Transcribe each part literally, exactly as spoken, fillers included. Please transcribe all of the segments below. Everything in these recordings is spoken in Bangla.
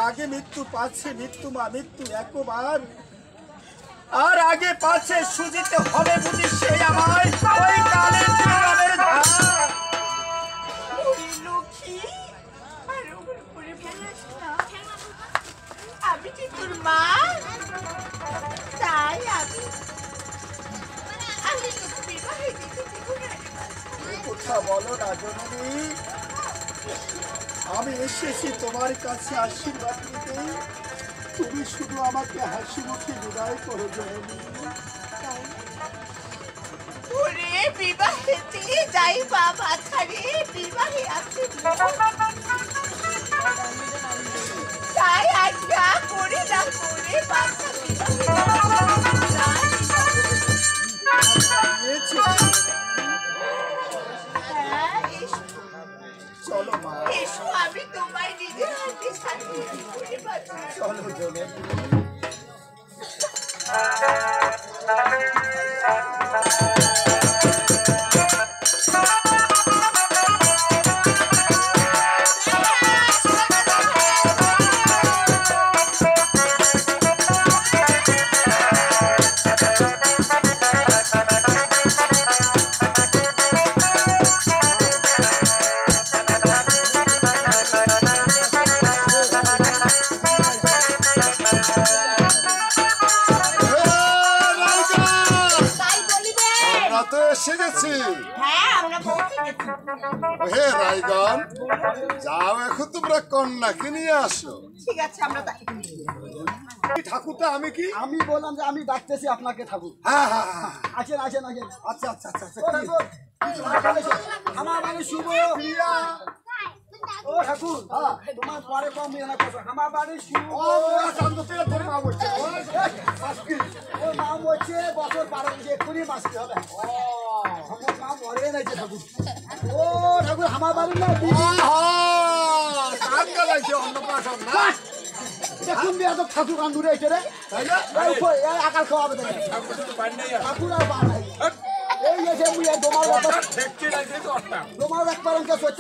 আগে মৃত্যু পাচ্ছে মৃত্যু মা মৃত্যু একবার আর আগে পাচ্ছে সুজিতে হবে বুঝি সেই আমায় ওই কালের জীবনের ধার ওই লক্ষ্মী আর ওপরে পড়ে ফেলাস না আমি কি তোর মা তাই আমি আমি তোকে বিবাহে দিতে দিব না কথা বলো না জননী আমি এসেছি তোমার কাছে আশীর্বাদ নিতে তুমি শুধু আমাকে হাসি মুখে বিদায় করো জননী ওরে বিবাহেতে যাই বাবা ছাড়ে বিবাহে আছে তাই আজ্ঞা করে না করে বাচ্চা চলো মা এসো আমি তোমায় নিজের হাতে সাথে করে বাচ্চা চলো জননী যাও এখন তোমরা কন্যাকে নিয়ে আসো ঠিক আছে আমরা ঠাকুরটা আমি কি আমি বললাম যে আমি ডাকতেছি আপনাকে ঠাকুর হ্যাঁ হ্যাঁ হ্যাঁ আসেন আসেন আসেন আচ্ছা আচ্ছা আচ্ছা আচ্ছা আমার বাড়ি শুভ ও ঠাকুর তোমার পরে কম না কথা আমার বাড়ি শুভ তোর মা বলছে ওর মা বলছে বছর পার হচ্ছে এক্ষুনি মাসি হবে আমার মা মরে নাই যে ঠাকুর ও ঠাকুর আমার বাড়ি না অন্নপ্রাশন না দেখুন দিয়া তো ঠাকুর কান দূরে এসে রে আকাল খাওয়াবে ঠাকুর আর বা নাই এই এসে মুই তোমার তোমার এক পালনকে সত্যি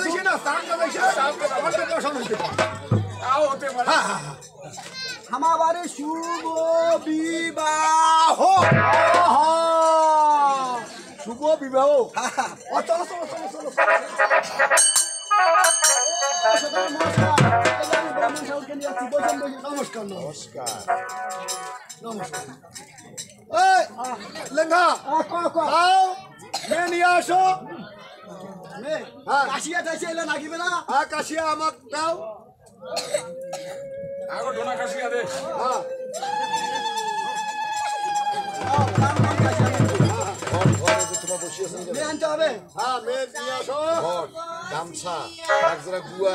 আমার বাড়ি শুভ বিবাহ শুভ বিবাহ চলো চলো চলো চলো নমস্কার নমস্কার নমস্কার লেঙ্গা নিয়ে আসো কাশিয়া টাইসে এলে নাকিবে না হ্যাঁ কাশিয়া আমার দাও আগো ডোনা কাশিয়া দে হ্যাঁ মেয়ে আনতে হবে হ্যাঁ মেয়ে নিয়ে আসো গামছা এক জোড়া গুয়া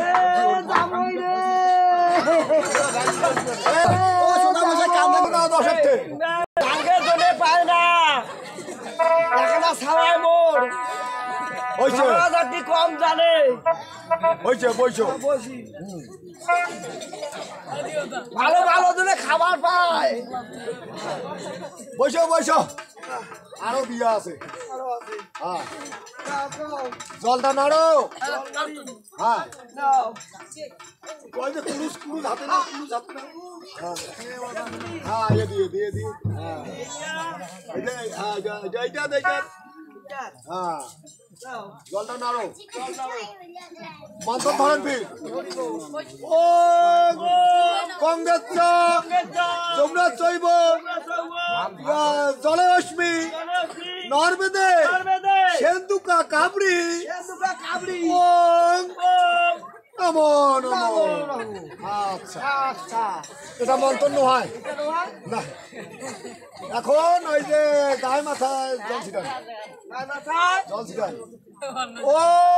ও সোনা মশাই কান্দে না দশেরটে আগে জনে পায় না এখানে ছাড়াই মোর হইছে জাতি কম জানে হইছে বইছো ভালো ভালো জনে খাবার পায় বইছো বইছো আরো বিয়া আছে হ্যাঁ জলটা নাড়ো হ্যাঁ ওই যে কুলুস কুলুস হাতে না কুলুস হাতে না হ্যাঁ হ্যাঁ ये দিয়ে দিয়ে দিয়ে হ্যাঁ এই যে হ্যাঁ এইটা এইটা হ্যাঁ জলটা নাড়ো মন্ত্র ধরেন ফির ও কংগ্রেস তোমরা চৈব জলে অশ্মি নর্বেদে সেন্দুকা কাবরি ওং নমো নমো আচ্ছা আচ্ছা এটা মন্তন্য হয় না এখন ওই যে গায়ে মাথায় জল ছিটান জল ছিটান ও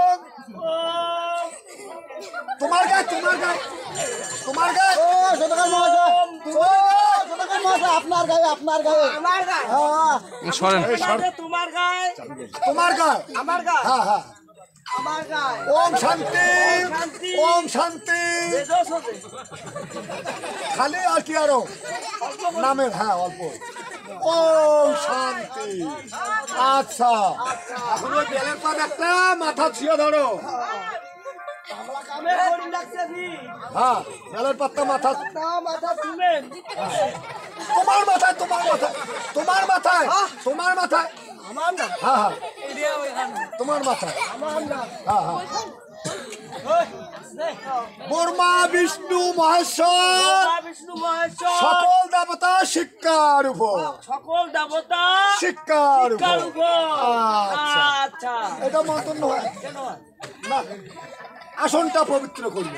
তোমার গায়ে তোমার গায়ে তোমার গায়ে ও সোনাকার মশাই ও সোনাকার মশাই আপনার গায়ে আপনার গায়ে আমার গায়ে হ্যাঁ তোমার গায়ে তোমার গায়ে আমার গায়ে হ্যাঁ হ্যাঁ আমার গায়ে ওম শান্তি ওম শান্তি বেদোস হতে খালি আর কি আরো নামের হ্যাঁ অল্প ওম শান্তি আচ্ছা এখন ওই বেলের পাত একটা মাথা ছুঁয়ে ধরো কামে করি লাগছে কি হ্যাঁ বেলের পাতটা মাথা তা মাথা তুলেন তোমার মাথায় তোমার মাথায় তোমার মাথায় তোমার মাথায় আমার না হ্যাঁ হ্যাঁ তোমার মাথায় আমার না হ্যাঁ হ্যাঁ ব্রহ্মা বিষ্ণু মহেশ্বর বিষ্ণু মহেশ্বর সকল দেবতা শিক্ষার উপর সকল দেবতা শিক্ষার কার উপর উপর আচ্ছা আচ্ছা এটা মন্তন্য হয় কেন না আসনটা পবিত্র করবে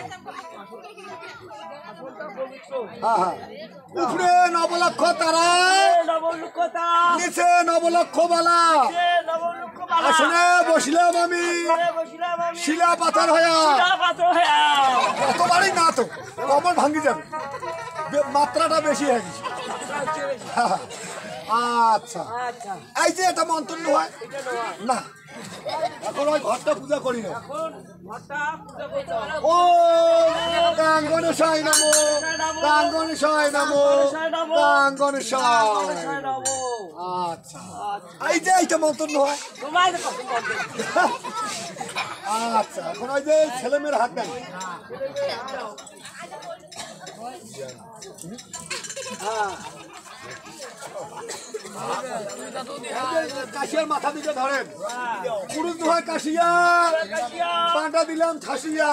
হ্যাঁ হ্যাঁ উপরে নবলক্ষ তারা নবলুকতা নিচে নবলক্ষ বালা সে নবলুক বালা আসনে বসিলাম আমি বসিলাম আমি শিলা পাতার হয়া পাত্র হ্যাঁ এতবারই না তো কমর ভাঙ্গি যাবে বে- মাত্রাটা বেশি হয়ে গেছে হ্যাঁ, হ্যাঁ। আচ্ছা আচ্ছা এই যে এটা মন্তন্য হয় না এখন ওই ঘরটা পূজা করি না এখন মাতা পূজা করতে হবে ও গাঙ্গনেশায় নমো গাঙ্গনেশায় নমো গাঙ্গনেশায় নবো আচ্ছা এই যে এইটা মন্তন্য হয় তোমার কত করবে আচ্ছা এখন ওই যে ছেলে মেয়ের হাত দেন কাশিয়ার মাথা দিকে ধরেন পুরুষ দোহায় কাশিয়া পাটা দিলাম ছাসিয়া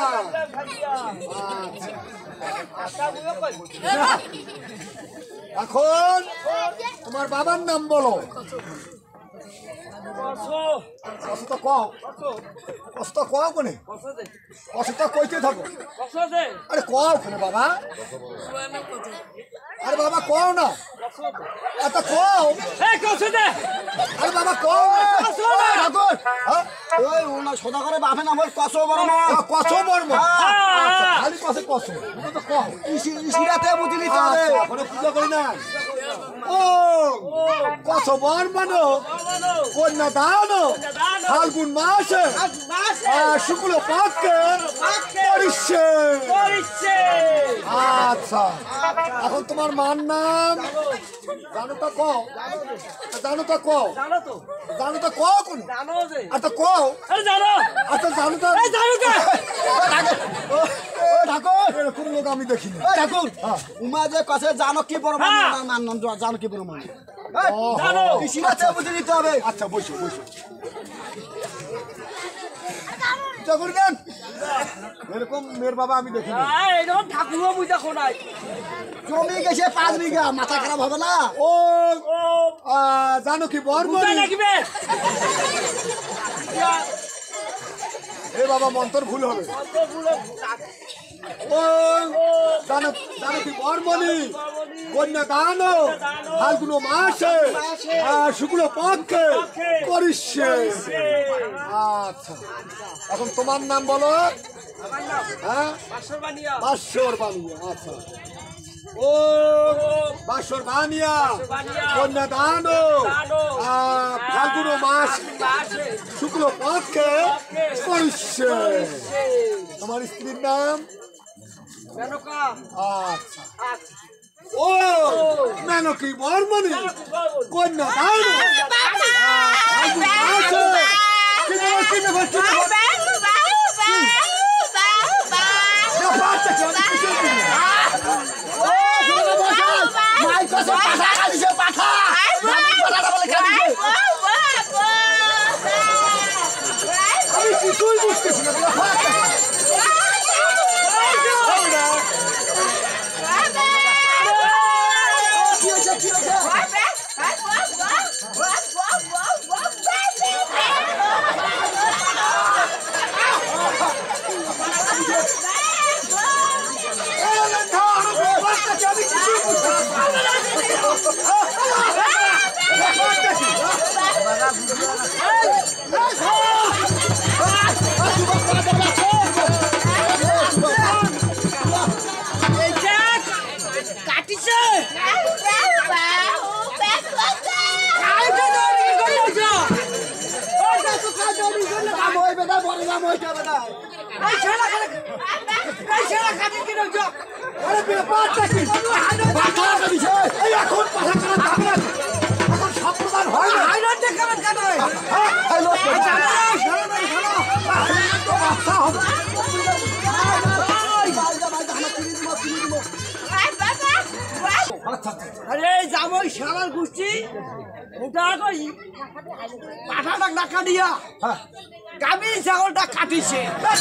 এখন তোমার বাবার নাম বলো কষ্ট কও কষ্ট কও কোনে কষ্ট কইতে থাকো আরে কও কোনে বাবা আরে বাবা কও না এত কও আরে বাবা কও না ঠাকুর হ্যাঁ ওই ওনা সোনাকারের বাপের নাম হল কসো বড় মা কত বর্ম আচ্ছা খালি কসে কস তুমি তো কও ইসি ইসিরাতে বুঝি নিতে হবে আচ্ছা ওখানে পূজা করি না ও কত বর্মানো কন্যা দানো ফাল্গুন মাসে শুক্ল পক্ষে পরিষে আচ্ছা এখন তোমার মার নাম জানো তো কও জানো তো কও জানো তো জানো তো কও কোন জানো যে আচ্ছা কও আরে জানো আচ্ছা জানো তো জানো কে ঠাকুর এরকম লোক আমি দেখিনি ওই ঠাকুর উমা যে কসে জানো কি বড় মা মান নাম জানো কি বড় মা জানো ইসিরাতে বুঝি নিতে হবে আচ্ছা বসো বসো পূজা করবেন এরকম মেয়ের বাবা আমি দেখিনি এইরকম ঠাকুরও বুঝা খোনাই জমি গেছে পাঁচ বিঘা মাথা খারাপ হবে না ও আহ, জানো কি বুঝা বর্মনি নাকিবে এ বাবা মন্তর ভুল হবে ও জানো জানো কি বর্মনি কন্যা দান ফাল্গুন মাসে আর শুক্ল পক্ষে করিষ্যে আচ্ছা এখন তোমার নাম বলো হ্যাঁ পাঁচশোর বানিয়া বাসর বানিয়া আচ্ছা ও বাসর বানিয়া কন্যা দান ফাল্গুন মাস শুক্ল পক্ষে পরিষ্য তোমার স্ত্রীর নাম আচ্ছা ও মেনকি বর্মণি কন্যা দান ফাল্গুন মাসে কিনে কিনে কিনে আমি কিছুই বুঝতেছি না আরে জামাই শালার গোষ্ঠী ওটা কই পাঠাটা ডাকা দিয়া গাবি ছাগলটা কাটিছে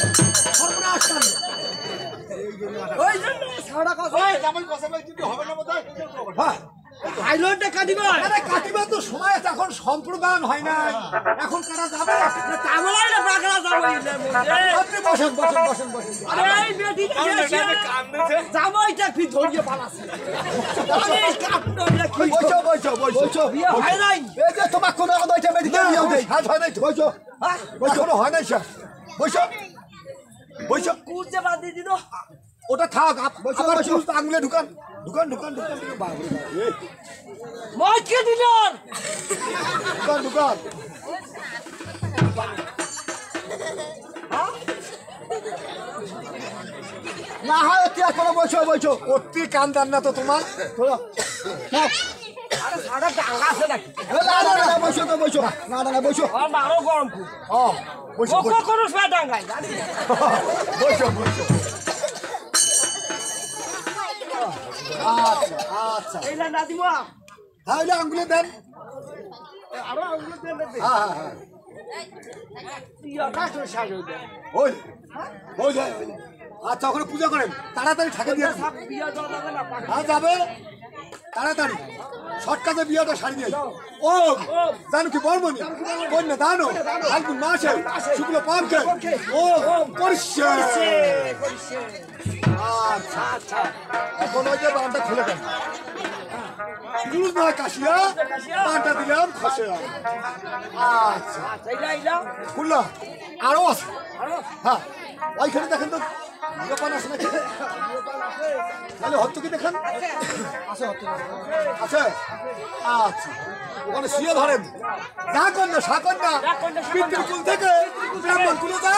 ওই জন্য ছাড়া কথা ওই জামাই কথা বলে কিন্তু হবে না বোধহয় হ্যাঁ হাইলনটা কাটিবা আরে কাটিবা তো সময় আছে এখন সম্প্রদান হয় না এখন কারা যাবে তামলাই না পাকড়া যাবে আপনি বসেন বসেন বসেন বসেন আরে এই বেটি কান্দেছে জামাইটা কি ধরিয়ে পালাছে আরে কাটটা কি বসো বসো বসো বিয়ে হয় নাই এই যে তোমার কোন দইটা মেডিকেল নিয়ে দেই হাত হয় নাই তো বসো হ্যাঁ বসো হয় নাই স্যার বসো বসো কুরতে বাঁধি দিল ওটা থাক আবার চুল আঙুলে ঢুকান ঢুকান ঢুকান ঢুকান বাবরে এই মাইকে দিলাম ঢুকান ঢুকান না হয় তুই আর কোনো বসো বসো অতি কান্দান না তো তোমার চলো আরে সাড়া ডাঙ্গা আছে নাকি না না না বসো তো বসো না না না বসো আর মারো গরম খুব ও বসো ও কোন সা ডাঙ্গাই জানি বসো বসো আচ্ছা আচ্ছা এইলা না দিবা তাহলে আঙ্গুলে দেন আরো আঙ্গুল দেন দে হ্যাঁ হ্যাঁ ইয়া কাটো সাজো দে ওই ওই যায় আচ্ছা ওখানে পূজা করেন তাড়াতাড়ি ঠাকে দিয়ে সব বিয়া দাও যাবে না পাকা হ্যাঁ যাবে তাড়াতাড়ি শর্টকাটে বিয়েটা সারি দিয়ে ও জানো কি বর্মনি কন্যা দানো ফাল্গুন মাসে শুক্ল পক্ষে ও পরিষ্কার আচ্ছা আচ্ছা এখন ওই যে বানটা খুলে দেন গুরু নয় কাশিয়া বানটা দিলাম খসে আচ্ছা এইলা এইলা খুললা আরো আছে আরো হ্যাঁ ওইখানে দেখেন তো দোকান আছে নাকি তাহলে হত্য কি দেখেন আছে হত্য আছে আচ্ছা ওখানে শুয়ে ধরেন যা কন্যা সা কন্যা পিতৃ কুল থেকে ব্রাহ্মণ কুলে যা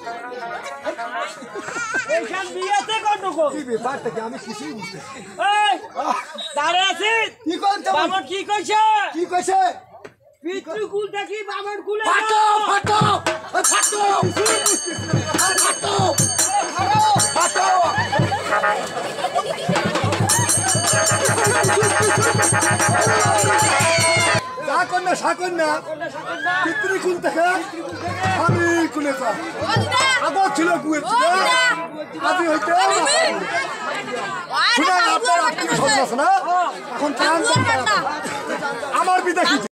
এইখান বিয়েতে গন্ডগোল কি ব্যাপারটা কি আমি কিছুই বুঝতে এই দাঁড়ে আছি কি করতে বামন কি কইছে কি কইছে পিতৃকুল দেখি বামন কুলে ফাটো ফাটো ফাটো ফাটো ফাটো যা কন্যা সা কন্যা পিতৃ কুল থেকে আমি কুলে যা আগর ছিল কুয়ের ছিল আদি হইতে শুনে আপনার আত্মীয় স্বজন আছে না এখন প্রাণ আমার বিদেশি